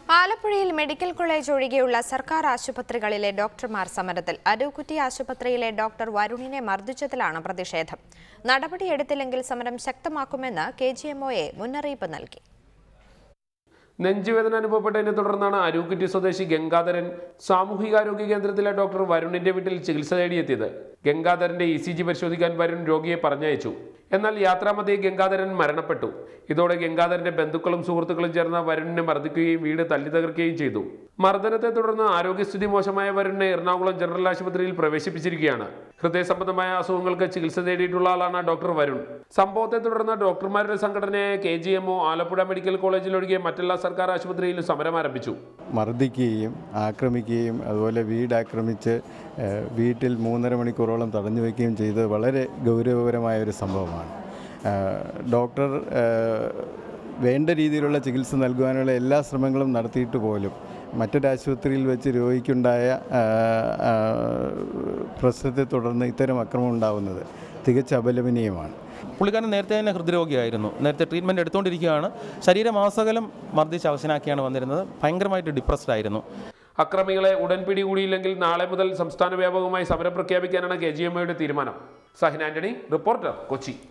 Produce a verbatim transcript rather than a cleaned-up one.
ആലപ്പുഴയിൽ medical college ഒഴികെയുള്ള സർക്കാർ ആശുപത്രികളിലെ ഡോക്ടർമാർ സമരത്തിൽ. അരൂക്കുറ്റി ആശുപത്രിയിലെ ഡോക്ടർ വരുണിനെ മർദ്ദിച്ചതിലാണ് പ്രതിഷേധം. നടപടിയെടുത്തില്ലെങ്കിൽ സമരം ശക്തമാക്കുമെന്ന് K G M O A മുന്നറിയിപ്പ് നൽകി. നെഞ്ചുവേദന അനുഭവപ്പെട്ടതിനെ തുടർന്നാണ് അരൂക്കുറ്റി സ്വദേശി ഗംഗാധരൻ സാമൂഹികാരോഗ്യ കേന്ദ്രത്തിലെ ഡോക്ടർ വരുണിന്റെ വീട്ടിൽ ചികിത്സ തേടിയെത്തിയത്. ഗംഗാധരന്റെ ഇ സി ജി പരിശോധിക്കാൻ വരുൺ രോഗിയെ പറഞ്ഞയച്ചു. എന്നാൽ യാത്രാമധ്യേ ഗംഗാധരൻ മരണപ്പെട്ടു. ഇതോടെ ഗംഗാധരന്റെ ബന്ധുക്കളും സുഹൃത്തുക്കളും ചേർന്ന് വരുണിനെ മർദ്ദിക്കുകയും വീട് തല്ലി തകർക്കുകയും ചെയ്തു. മർദ്ദനത്തെ തുടർന്ന് ആരോഗ്യസ്ഥിതി മോശമായ വരുണിനെ എറണാകുളം ജനറൽ ആശുപത്രിയിൽ പ്രവേശിപ്പിച്ചിരിക്കുകയാണ്. ഹൃദയ സംബന്ധമായ അസുഖങ്ങൾക്ക് ചികിത്സ തേടിയിട്ടുള്ള ആളാണ് ഡോക്ടർ വരുൺ. സംഭവത്തെ തുടർന്ന് ഡോക്ടർമാരുടെ സംഘടനയായ K G M O Alappuzha medical കോളേജിലൊഴികെ മറ്റെല്ലാ സർക്കാർ ആശുപത്രിയിലും സമരം ആരംഭിച്ചു. മർദ്ദിക്കുകയും ആക്രമിക്കുകയും അതുപോലെ വീട് ആക്രമിച്ച് വീട്ടിൽ മൂന്നര മണിക്കൂറോളം തടഞ്ഞു വയ്ക്കുകയും ചെയ്തത് വളരെ ഗൗരവപരമായ ഒരു സംഭവമാണ്. ഡോക്ടർ വേണ്ട രീതിയിലുള്ള ചികിത്സ നൽകുവാനുള്ള എല്ലാ ശ്രമങ്ങളും നടത്തിയിട്ട് പോലും മറ്റൊരാശുപത്രിയിൽ വെച്ച് രോഗിക്കുണ്ടായ പ്രശ്നത്തെ തുടർന്ന് ഇത്തരം അക്രമം ഉണ്ടാകുന്നത് തികച്ച അപലപനീയമാണ്. പുള്ളിക്കാരൻ നേരത്തെ തന്നെ ഹൃദ്രോഗിയായിരുന്നു. നേരത്തെ ട്രീറ്റ്മെൻറ്റ് എടുത്തുകൊണ്ടിരിക്കുകയാണ്. ശരീരമാസകലം മർദ്ദിച്ച് അവശനാക്കിയാണ് വന്നിരുന്നത്. ഭയങ്കരമായിട്ട് ഡിപ്രസ്ഡ് ആയിരുന്നു. അക്രമികളെ ഉടൻ പിടികൂടിയില്ലെങ്കിൽ നാളെ മുതൽ സംസ്ഥാന വ്യാപകമായി സമരം പ്രഖ്യാപിക്കാനാണ് കെ ജി എം ഒയുടെ തീരുമാനം. സഹിൻ ആന്റണി, റിപ്പോർട്ടർ, കൊച്ചി.